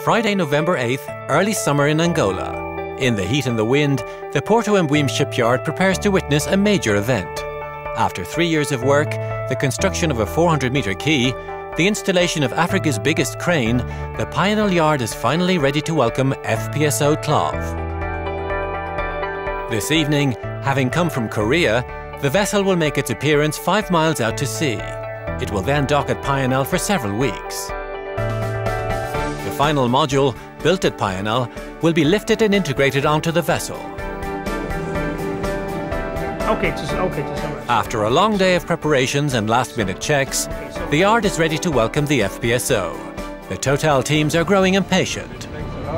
Friday, November 8th, early summer in Angola. In the heat and the wind, the Porto Embuim shipyard prepares to witness a major event. After 3 years of work, the construction of a 400-metre quay, the installation of Africa's biggest crane, the Payanal yard is finally ready to welcome FPSO Clov. This evening, having come from Korea, the vessel will make its appearance 5 miles out to sea. It will then dock at Payanal for several weeks. The final module, built at Payanal, will be lifted and integrated onto the vessel. After a long day of preparations and last-minute checks, the yard is ready to welcome the FPSO. The Total teams are growing impatient.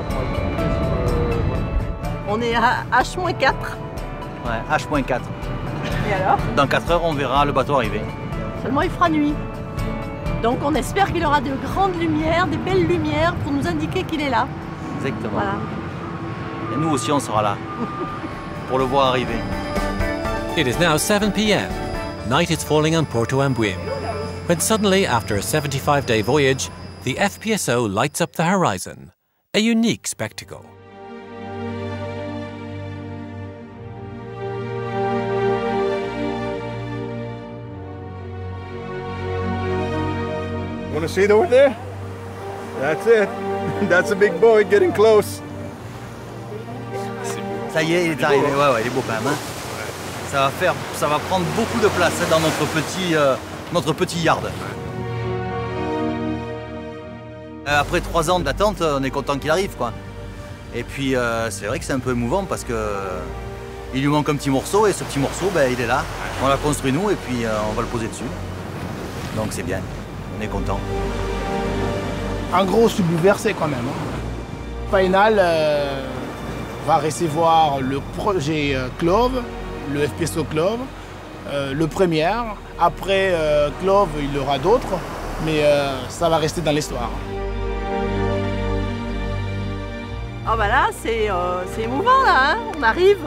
On est à H-4. Ouais, H-4. Et alors? Dans 4 heures, on verra le bateau arriver. Seulement, il fera nuit. Donc, on espère qu'il aura de grandes lumières, des belles lumières pour nous indiquer qu'il est là. Exactement. Voilà. Et nous aussi, on sera là pour le voir arriver. It is now 7 p.m. Night is falling on Porto Embuim, when suddenly, after a 75-day voyage, the FPSO lights up the horizon. A unique spectacle. Want to see it over there? That's it. That's a big boy getting close. Ça y est, il est arrivé. Ouais, il est beau quand même. Hein. Ça va prendre beaucoup de place dans notre petit yard. Après 3 ans d'attente, on est content qu'il arrive, quoi. Et puis c'est vrai que c'est un peu émouvant parce que il lui manque un petit morceau et ce petit morceau, ben, il est là. On l'a construit nous et puis on va le poser dessus. Donc c'est bien. On est content. Un gros subversé quand même. Payanal va recevoir le projet Clov, le FPSO Clov, le premier. Après Clov, il y aura d'autres, mais ça va rester dans l'histoire. Ah bah là, c'est émouvant là, hein. On arrive,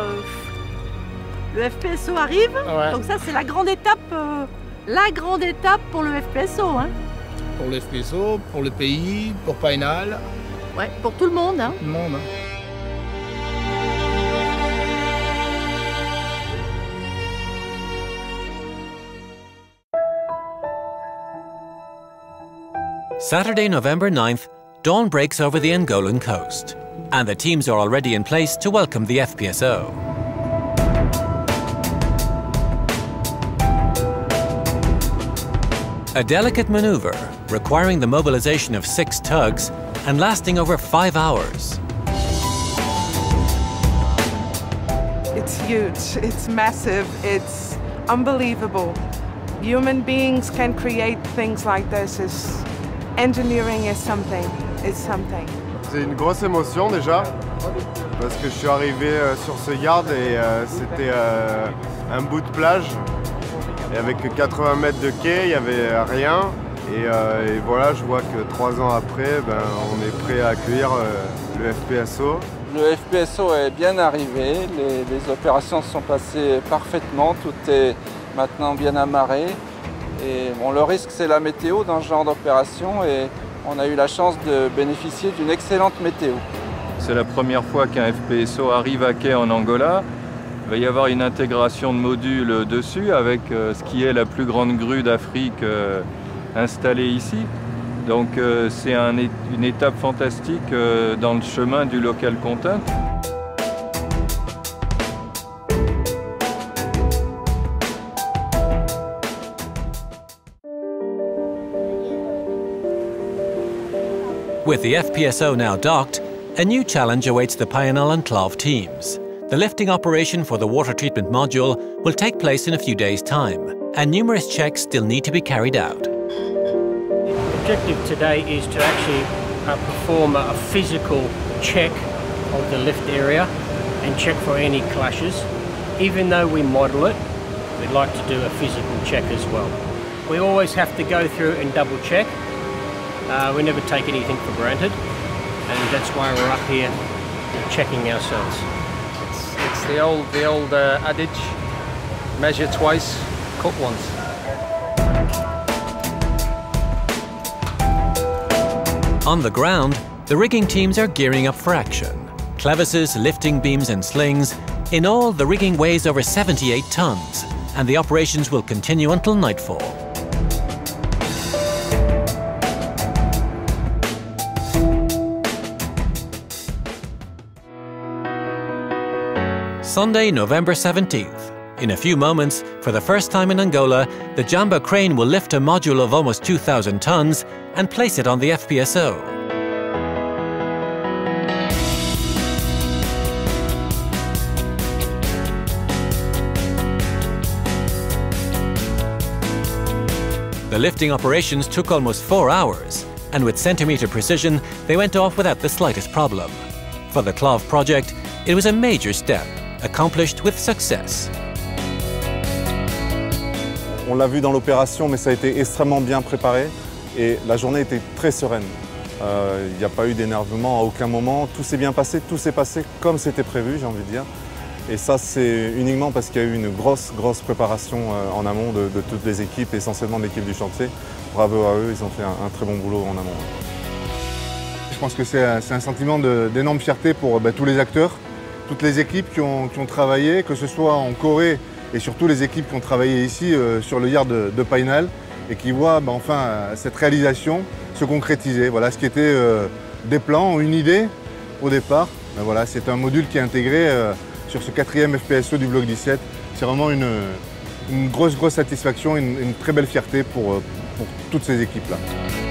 le FPSO arrive, ouais. Donc ça c'est la grande étape pour le FPSO. Hein. Pour le FPSO, pour le pays, pour Payanal. Ouais, pour tout le monde. Hein. Tout le monde. Hein. Saturday, November 9th, dawn breaks over the Angolan coast, and the teams are already in place to welcome the FPSO. A delicate maneuver, requiring the mobilization of 6 tugs and lasting over 5 hours. It's huge, it's massive, it's unbelievable. Human beings can create things like this. Engineering is something, it's something. C'est une grosse émotion déjà, parce que je suis arrivé sur ce yard et c'était un bout de plage. Et avec 80 mètres de quai, il n'y avait rien. Et voilà, je vois que 3 ans après, ben, on est prêt à accueillir le FPSO. Le FPSO est bien arrivé, les opérations se sont passées parfaitement, tout est maintenant bien amarré. Et bon, le risque, c'est la météo dans ce genre d'opération et on a eu la chance de bénéficier d'une excellente météo. C'est la première fois qu'un FPSO arrive à quai en Angola. Il va y avoir une intégration de modules dessus avec ce qui est la plus grande grue d'Afrique installée ici. Donc c'est une étape fantastique dans le chemin du local content. With the FPSO now docked, a new challenge awaits the Payanal and Clov teams. The lifting operation for the water treatment module will take place in a few days' time, and numerous checks still need to be carried out. The objective today is to actually perform a physical check of the lift area and check for any clashes. Even though we model it, we'd like to do a physical check as well. We always have to go through and double check. We never take anything for granted, and that's why we're up here checking ourselves. It's the old adage, measure twice, cut once. On the ground, The rigging teams are gearing up for action. Clevises, lifting beams and slings. In all, the rigging weighs over 78 tons, and the operations will continue until nightfall. Sunday, November 17th. In a few moments, for the first time in Angola, the Jamba crane will lift a module of almost 2,000 tons and place it on the FPSO. The lifting operations took almost 4 hours, and with centimetre precision, they went off without the slightest problem. For the CLOV project, it was a major step, accomplished with success. On l'a vu dans l'opération, mais ça a été extrêmement bien préparé et la journée était très sereine. Il n'y a pas eu d'énervement à aucun moment, tout s'est bien passé, tout s'est passé comme c'était prévu, j'ai envie de dire. Et ça, c'est uniquement parce qu'il y a eu une grosse préparation en amont de toutes les équipes, essentiellement de l'équipe du chantier. Bravo à eux, ils ont fait un très bon boulot en amont. Je pense que c'est un sentiment d'énorme fierté pour tous les acteurs, toutes les équipes qui ont travaillé, que ce soit en Corée et surtout les équipes qui ont travaillé ici sur le yard de Painal et qui voient enfin cette réalisation se concrétiser. Voilà, ce qui était des plans, une idée au départ. Voilà, c'est un module qui est intégré sur ce 4e FPSO du Bloc 17. C'est vraiment une grosse satisfaction, une très belle fierté pour toutes ces équipes-là.